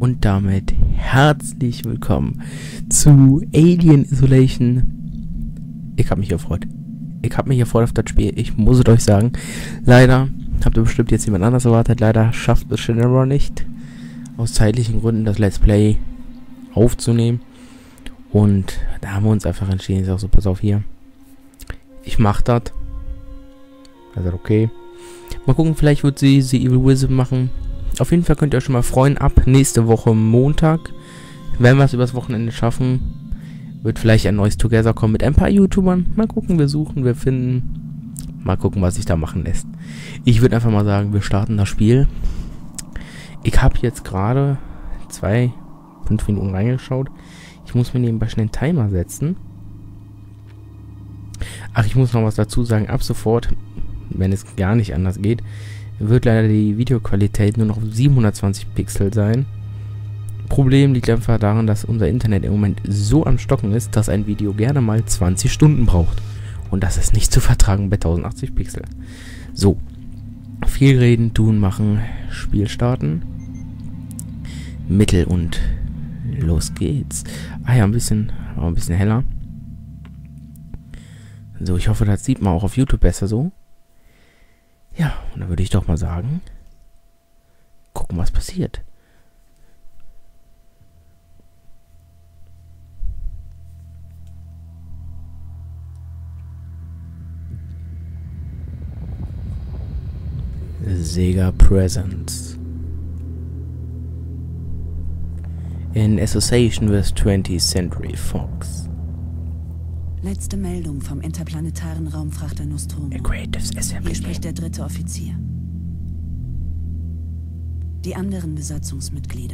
und damit herzlich willkommen zu Alien Isolation. Ich habe mich gefreut. Auf das Spiel. Ich muss es euch sagen. Leider habt ihr bestimmt jetzt jemand anders erwartet. Leider schafft es Shenmue nicht, aus zeitlichen Gründen das Let's Play aufzunehmen. Und da haben wir uns einfach entschieden. Ich sag so, pass auf hier. Ich mach das. Also okay. Mal gucken, vielleicht wird sie The Evil Wizard machen. Auf jeden Fall könnt ihr euch schon mal freuen. Ab nächste Woche Montag, wenn wir es übers Wochenende schaffen, wird vielleicht ein neues Together kommen mit ein paar YouTubern. Mal gucken, wir suchen, wir finden. Mal gucken, was sich da machen lässt. Ich würde einfach mal sagen, wir starten das Spiel. Ich habe jetzt gerade 5 Minuten reingeschaut. Ich muss mir nebenbei schnell einen Timer setzen. Ach, ich muss noch was dazu sagen. Ab sofort, wenn es gar nicht anders geht, wird leider die Videoqualität nur noch 720 Pixel sein. Problem liegt einfach daran, dass unser Internet im Moment so am Stocken ist, dass ein Video gerne mal 20 Stunden braucht. Und das ist nicht zu vertragen bei 1080 Pixel. So, viel reden, tun, machen, Spiel starten. Mittel und los geht's. Ah ja, ein bisschen heller. So, ich hoffe, das sieht man auch auf YouTube besser so. Ja, und dann würde ich doch mal sagen, gucken, was passiert. Sega Presents. In association with 20th Century Fox. Letzte Meldung vom interplanetaren Raumfrachter Nostromo. Hier spricht der 3. Offizier. Die anderen Besatzungsmitglieder.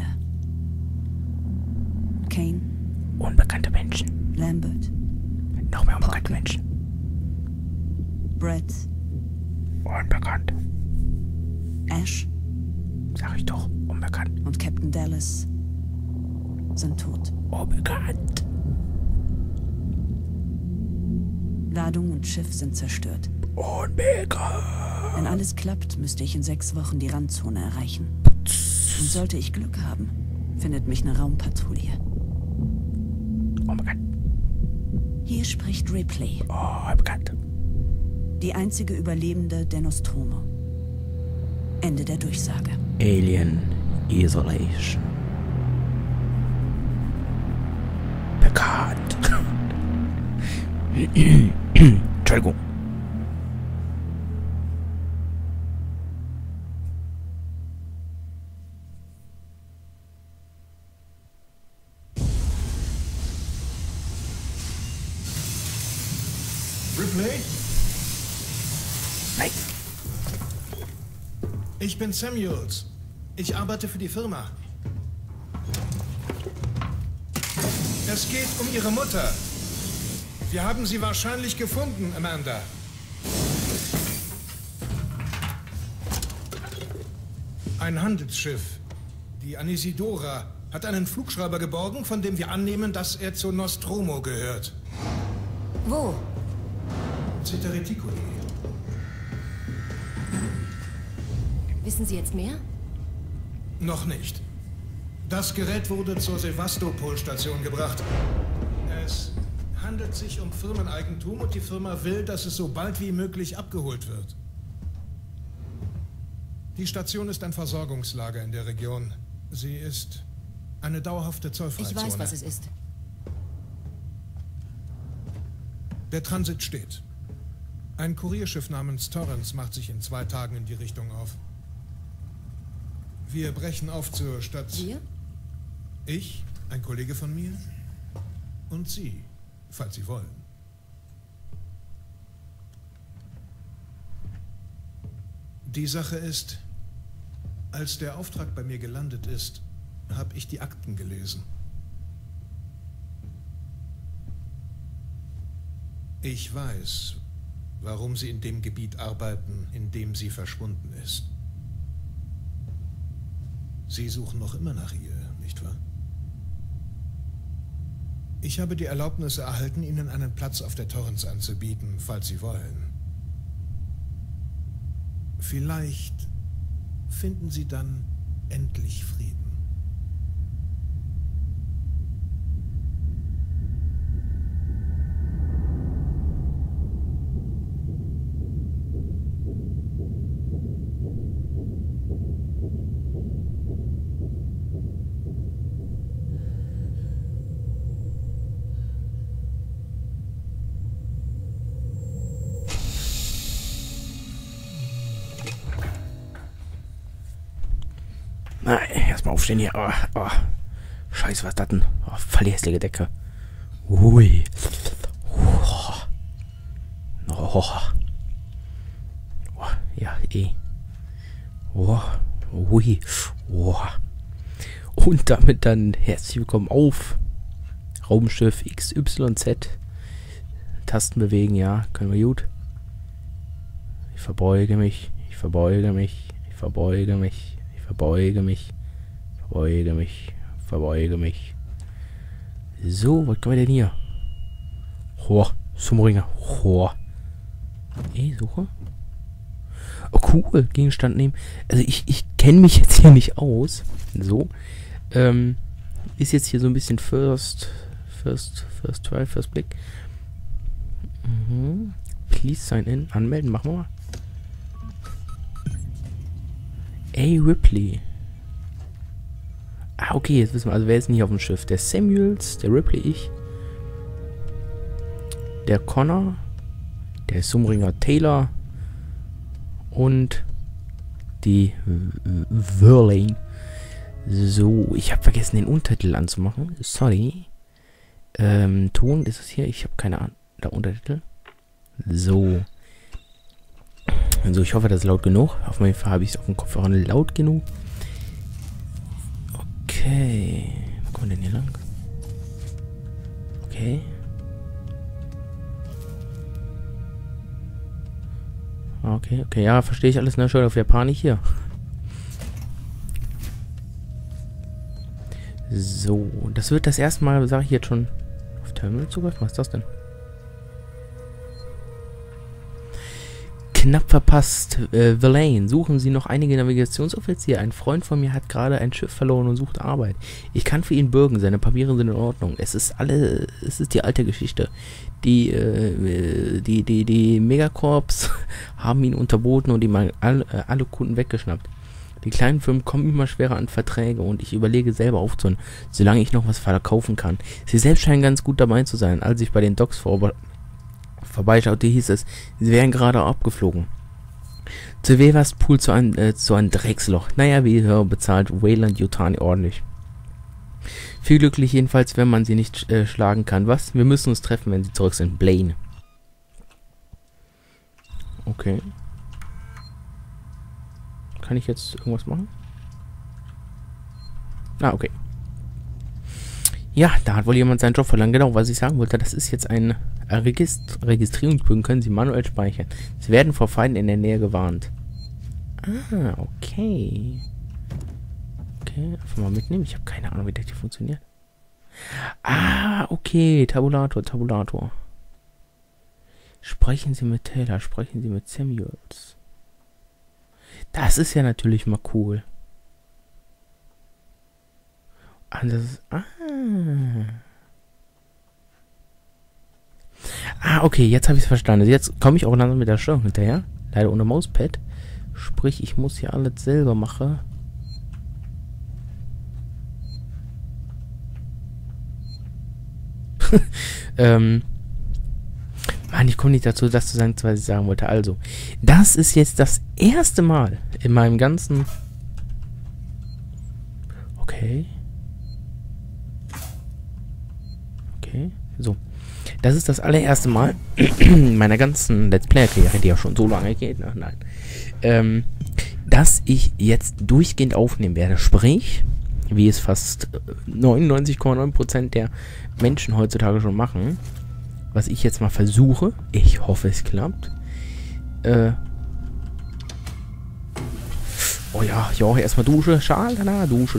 Kane. Unbekannte Menschen. Lambert. Noch mehr unbekannte Menschen. Brett. Unbekannt. Ash. Sag ich doch, unbekannt. Und Captain Dallas sind tot. Unbekannt. Ladung und Schiff sind zerstört. Unbekannt. Wenn alles klappt, müsste ich in 6 Wochen die Randzone erreichen. Und sollte ich Glück haben, findet mich eine Raumpatrouille. Unbekannt. Hier spricht Ripley. Unbekannt. Die einzige Überlebende der Nostromo. Ende der Durchsage. Alien Isolation. Bekannt. Entschuldigung. Ripley? Nein. Ich bin Samuels. Ich arbeite für die Firma. Es geht um Ihre Mutter. Wir haben sie wahrscheinlich gefunden, Amanda. Ein Handelsschiff, die Anisidora, hat einen Flugschreiber geborgen, von dem wir annehmen, dass er zu Nostromo gehört. Wo? Cetereticuli. Wissen Sie jetzt mehr? Noch nicht. Das Gerät wurde zur Sevastopol-Station gebracht. Es handelt sich um Firmeneigentum und die Firma will, dass es so bald wie möglich abgeholt wird. Die Station ist ein Versorgungslager in der Region. Sie ist eine dauerhafte Zollfreizone. Ich weiß, was es ist. Der Transit steht. Ein Kurierschiff namens Torrance macht sich in 2 Tagen in die Richtung auf. Wir brechen auf zur Stadt. Wir? Ich, ein Kollege von mir und Sie, falls Sie wollen. Die Sache ist, als der Auftrag bei mir gelandet ist, habe ich die Akten gelesen. Ich weiß, warum Sie in dem Gebiet arbeiten, in dem sie verschwunden ist. Sie suchen noch immer nach ihr, nicht wahr? Ich habe die Erlaubnis erhalten, Ihnen einen Platz auf der Torrance anzubieten, falls Sie wollen. Vielleicht finden Sie dann endlich Frieden. Erstmal aufstehen hier. Scheiße, was ist das denn? Voll die hässliche Decke. Ui. Ja, Ui. Und damit dann herzlich willkommen auf Raumschiff XYZ. Tasten bewegen, ja, können wir gut. Ich verbeuge mich. So, was können wir denn hier? Sumringer. Suche. Oh, cool. Gegenstand nehmen. Also ich kenne mich jetzt hier nicht aus. So. Ist jetzt hier so ein bisschen First Blick. Please sign in. Anmelden, machen wir mal. Ripley. Okay, jetzt wissen wir, also wer ist denn hier auf dem Schiff? Der Samuels, der Ripley, ich. Der Connor. Der Sumringer Taylor. Und die Verlaine. So, ich habe vergessen, den Untertitel anzumachen. Sorry. Ton, ist es hier? Ich habe keine Ahnung. Der Untertitel. So. Also ich hoffe, das ist laut genug. Auf jeden Fall habe ich es auf dem Kopfhörer laut genug. Okay. Wo kommen wir denn hier lang? Okay. Okay, ja, verstehe ich alles, ne? Schön auf Japanisch hier. So, das wird das erste Mal, sage ich jetzt schon, auf Terminal zugreifen. Was ist das denn? Knapp verpasst. Verlaine, suchen Sie noch einige Navigationsoffiziere? Ein Freund von mir hat gerade ein Schiff verloren und sucht Arbeit. Ich kann für ihn bürgen, seine Papiere sind in Ordnung. Es ist die alte Geschichte. Die Megacorps haben ihn unterboten und ihm alle Kunden weggeschnappt. Die kleinen Firmen kommen immer schwerer an Verträge und ich überlege selber aufzuhören, solange ich noch was verkaufen kann. Sie selbst scheinen ganz gut dabei zu sein. Als ich bei den Docks vorbeischaute, hieß es, sie wären gerade abgeflogen. Zu Weverspool zu ein Drecksloch. Naja, wie höher bezahlt Weyland Yutani ordentlich. Viel glücklich jedenfalls, wenn man sie nicht schlagen kann. Was? Wir müssen uns treffen, wenn sie zurück sind. Blaine. Okay. Kann ich jetzt irgendwas machen? Okay. Ja, da hat wohl jemand seinen Job verlangt. Genau, was ich sagen wollte, das ist jetzt ein Registrierungsbögen, können Sie manuell speichern. Sie werden vor Feinden in der Nähe gewarnt. Okay. Okay, einfach mal mitnehmen. Ich habe keine Ahnung, wie das hier funktioniert. Okay, Tabulator. Sprechen Sie mit Taylor, sprechen Sie mit Samuels. Das ist ja natürlich mal cool. Das ist, okay, jetzt habe ich es verstanden. Jetzt komme ich auch langsam mit der Steuerung hinterher. Leider ohne Mauspad. Sprich, ich muss hier alles selber machen. Mann, ich komme nicht dazu, das zu sagen, was ich sagen wollte. Also, das ist jetzt das erste Mal in meinem ganzen... Okay, so. Das ist das allererste Mal in meiner ganzen Let's Play-Karriere, die ja schon so lange geht, ne? Nein. Dass ich jetzt durchgehend aufnehmen werde. Sprich, wie es fast 99,9% der Menschen heutzutage schon machen. Was ich jetzt mal versuche. Ich hoffe, es klappt. Oh ja, erstmal Dusche. Schalala, Dusche.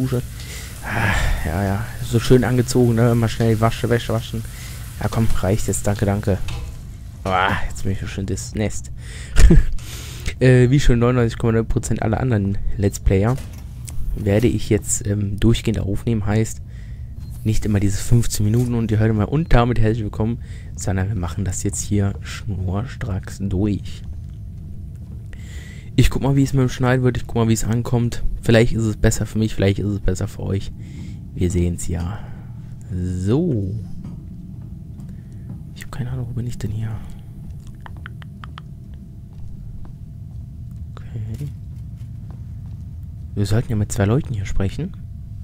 Ja. So schön angezogen, ne? Mal schnell Wäsche waschen. Ja, komm, reicht jetzt. Danke. Jetzt bin ich schon schön das Nest. Wie schon 99,9% aller anderen Let's Player werde ich jetzt durchgehend aufnehmen. Heißt, nicht immer diese 15 Minuten und ihr hört mal und damit herzlich willkommen, sondern wir machen das jetzt hier schnurstracks durch. Ich guck mal, wie es mit dem Schneiden wird. Ich guck mal, wie es ankommt. Vielleicht ist es besser für mich, vielleicht ist es besser für euch. Wir sehen es ja. So. Ich habe keine Ahnung, wo bin ich denn hier? Okay. Wir sollten ja mit 2 Leuten hier sprechen.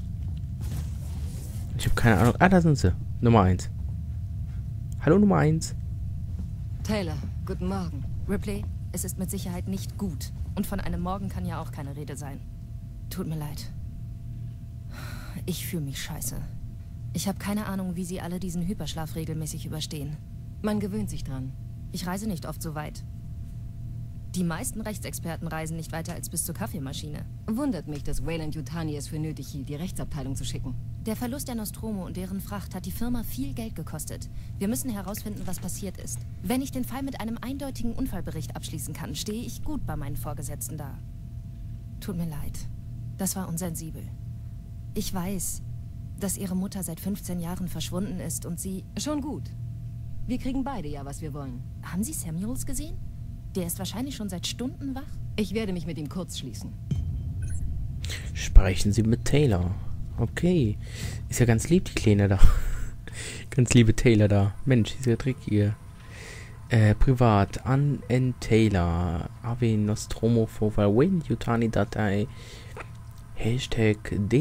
Ich habe keine Ahnung. Ah, da sind sie. Nummer 1. Hallo, Nummer 1. Taylor, guten Morgen. Ripley, es ist mit Sicherheit nicht gut. Und von einem Morgen kann ja auch keine Rede sein. Tut mir leid. Ich fühle mich scheiße. Ich habe keine Ahnung, wie sie alle diesen Hyperschlaf regelmäßig überstehen. Man gewöhnt sich dran. Ich reise nicht oft so weit. Die meisten Rechtsexperten reisen nicht weiter als bis zur Kaffeemaschine. Wundert mich, dass Weyland-Yutani es für nötig hielt, die Rechtsabteilung zu schicken. Der Verlust der Nostromo und deren Fracht hat die Firma viel Geld gekostet. Wir müssen herausfinden, was passiert ist. Wenn ich den Fall mit einem eindeutigen Unfallbericht abschließen kann, stehe ich gut bei meinen Vorgesetzten da. Tut mir leid. Das war unsensibel. Ich weiß, dass Ihre Mutter seit 15 Jahren verschwunden ist und Sie... Schon gut. Wir kriegen beide ja, was wir wollen. Haben Sie Samuels gesehen? Der ist wahrscheinlich schon seit Stunden wach. Ich werde mich mit ihm kurz schließen. Sprechen Sie mit Taylor. Okay. Ist ja ganz lieb, die Kleine da. Ganz liebe Taylor da. Mensch, dieser Trick hier. Privat. An N. Taylor. Ave Nostromo Vorfall. Weyland-Yutani-Datei. Hashtag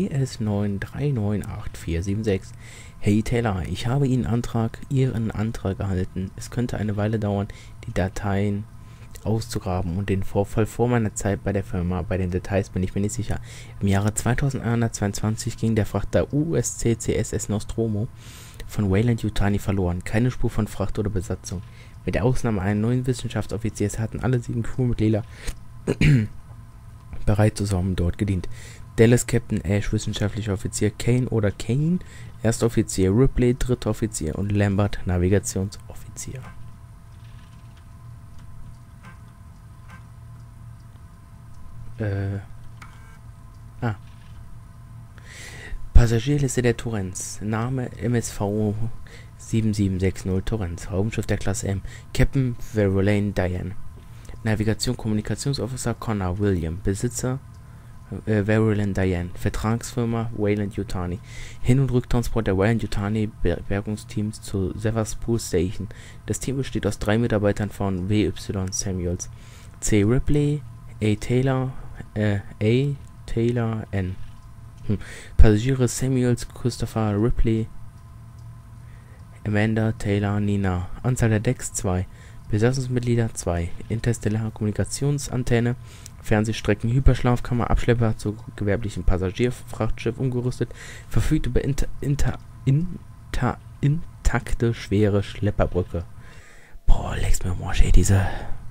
DS9398476. Hey Taylor, ich habe Ihren Antrag erhalten. Es könnte eine Weile dauern, die Dateien auszugraben und den Vorfall vor meiner Zeit bei der Firma. Bei den Details bin ich mir nicht sicher. Im Jahre 2122 ging der Frachter USC CSS Nostromo von Weyland-Yutani verloren. Keine Spur von Fracht oder Besatzung. Mit der Ausnahme eines neuen Wissenschaftsoffiziers hatten alle 7 Crewmitglieder bereit zusammen dort gedient. Dallas Captain Ash, wissenschaftlicher Offizier, Kane oder Kane, Erster Offizier, Ripley, Dritter Offizier und Lambert, Navigationsoffizier. Passagierliste der Torrens. Name MSV 7760 Torrens. Raumschiff der Klasse M. Captain Verolaine Diane. Navigation Kommunikationsofficer Connor William. Besitzer Verolaine Diane. Vertragsfirma Weyland-Yutani. Hin- und Rücktransport der Weyland-Yutani Bergungsteams zur Sevastopol Station. Das Team besteht aus 3 Mitarbeitern von WY Samuels. C. Ripley, A. Taylor N. Passagiere Samuels, Christopher, Ripley, Amanda, Taylor, Nina. Anzahl der Decks 2. Besatzungsmitglieder 2. Interstellare Kommunikationsantenne. Fernsehstrecken, Hyperschlafkammer, Abschlepper zu gewerblichen Passagierfrachtschiff umgerüstet. Verfügt über intakte, schwere Schlepperbrücke. Boah, leck's mir Morsch, ey, diese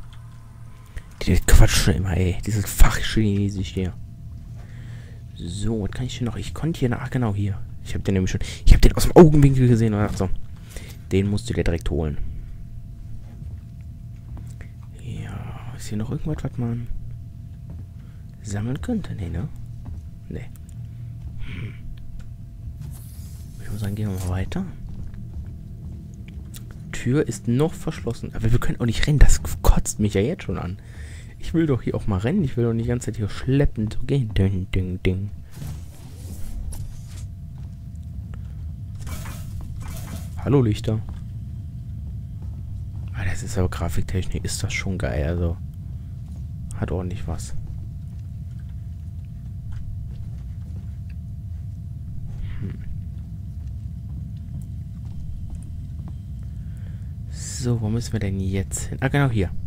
Quatsch immer, ey. Dieses Fachchinesisch hier. So, was kann ich hier noch? Ich konnte hier, ach genau, hier. Ich habe den nämlich schon, ich habe den aus dem Augenwinkel gesehen. Achso, den musst du dir direkt holen. Ja, ist hier noch irgendwas, was man sammeln könnte? Nee, ne? Nee. Ich muss sagen, gehen wir mal weiter. Tür ist noch verschlossen. Aber wir können auch nicht rennen. Das kotzt mich ja jetzt schon an. Ich will doch hier auch mal rennen. Ich will doch nicht die ganze Zeit hier schleppend so gehen. Ding, ding, ding. Hallo Lichter. Ah, das ist aber Grafiktechnik. Ist das schon geil. Also hat ordentlich was. So, wo müssen wir denn jetzt hin? Ah, genau hier.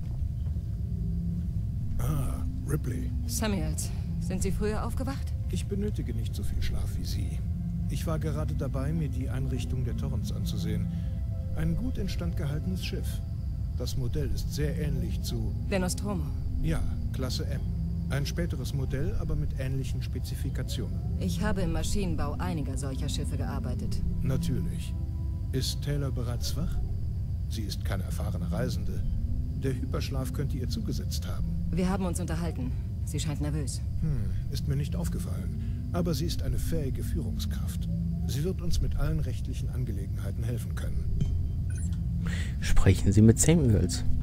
Ah, Ripley. Samuels, sind Sie früher aufgewacht? Ich benötige nicht so viel Schlaf wie Sie. Ich war gerade dabei, mir die Einrichtung der Torrens anzusehen. Ein gut instand gehaltenes Schiff. Das Modell ist sehr ähnlich zu... Der Nostromo. Ja, Klasse M. Ein späteres Modell, aber mit ähnlichen Spezifikationen. Ich habe im Maschinenbau einiger solcher Schiffe gearbeitet. Natürlich. Ist Taylor bereits wach? Sie ist keine erfahrene Reisende. Der Hyperschlaf könnte ihr zugesetzt haben. Wir haben uns unterhalten. Sie scheint nervös. Ist mir nicht aufgefallen. Aber sie ist eine fähige Führungskraft. Sie wird uns mit allen rechtlichen Angelegenheiten helfen können. Sprechen Sie mit Samuels.